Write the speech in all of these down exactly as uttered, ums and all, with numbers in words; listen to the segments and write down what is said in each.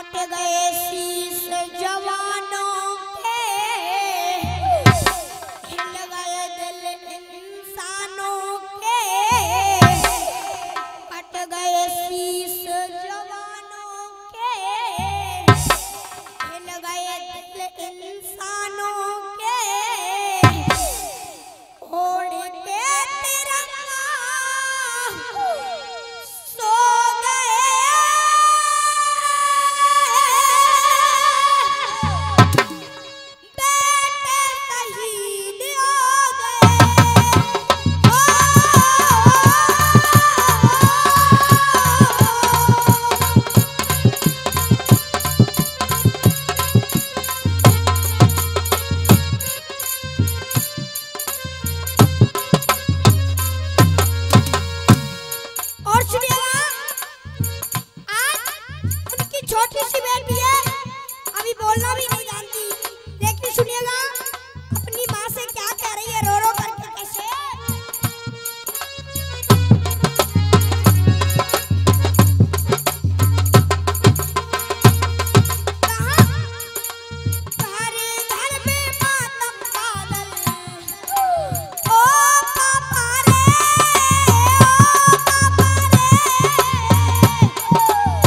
Cut गए शीश जवानों के, हिल गए दिल इंसानों के, कट गए शीश जवानों के, हिल गए दिल इंसानों के, ओढ़ के तिरंगा सो गए, बेटे शहीद हो गए। और सुनिएगा, आज उनकी छोटी सी बेटी है, अभी बोलना भी नहीं जानती, लेकिन सुनिएगा अपनी माँ से क्या कह रही है रो रो करके कैसे। कहाँ तुम्हारे घर में मातम बादल, ओ पापा रे, ओ पापा रे,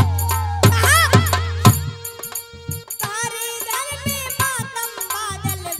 कहाँ तुम्हारे घर में मातम बादल,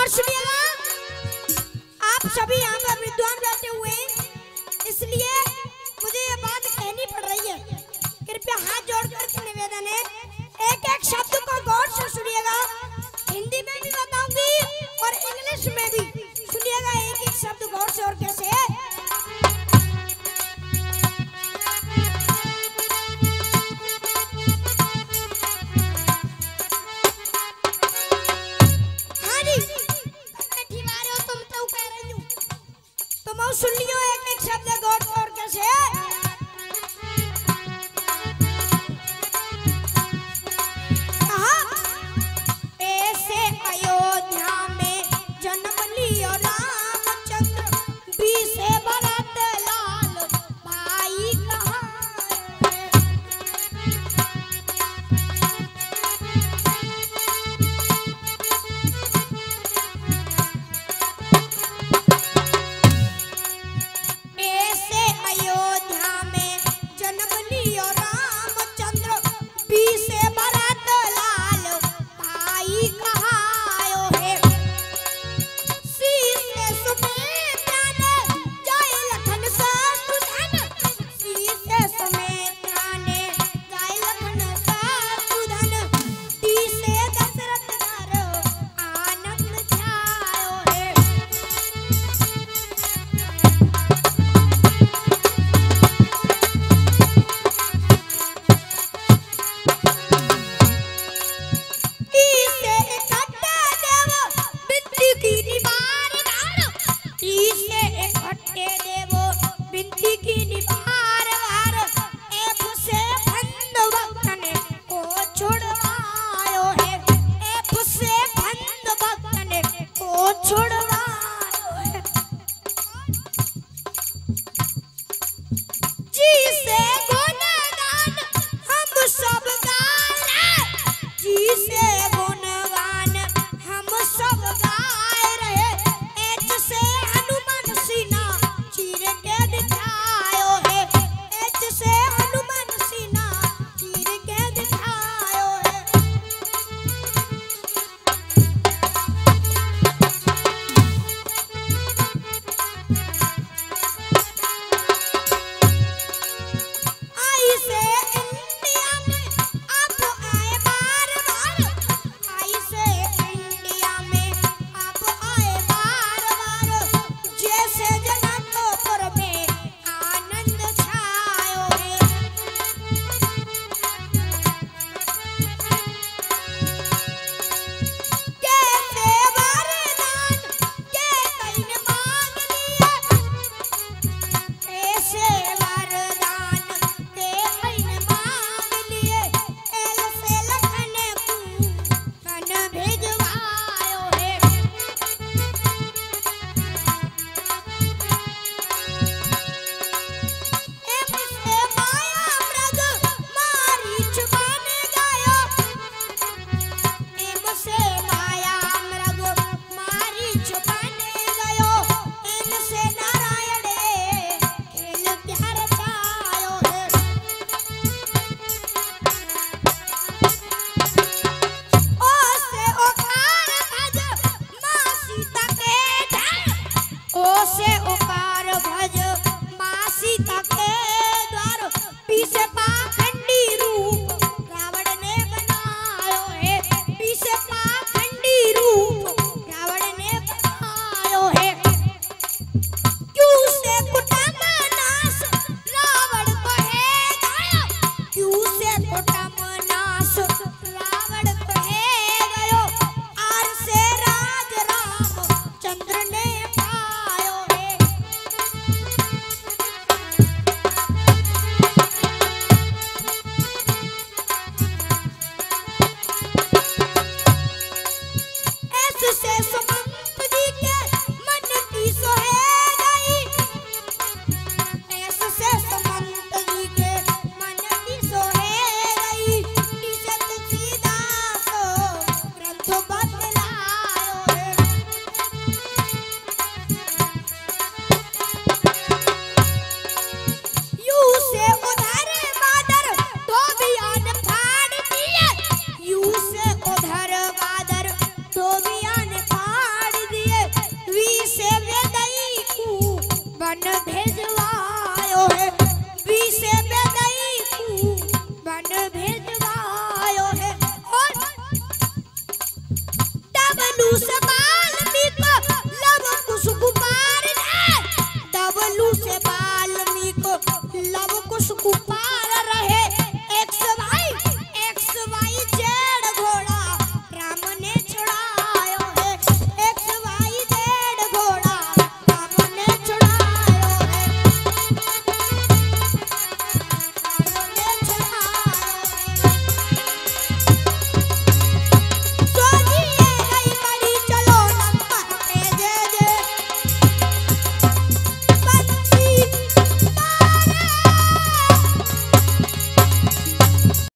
और सुनिएगा, आप सभी यहाँ पर विद्वान बैठे हुए हैं, इसलिए मुझे ये बात कहनी पड़ रही है। कृपया हाथ जोड़कर के निवेदन है, एक एक शब्द को गौर से सुनिएगा। हिंदी में भी बताऊंगी और इंग्लिश में भी सुनिएगा, एक एक शब्द गौर से। और कैसे है? हाँ जी, बैठी मारे हो तुम तो कह रही हूँ, तुम सुन लियो एक एक शब्द गौर और कैसे है?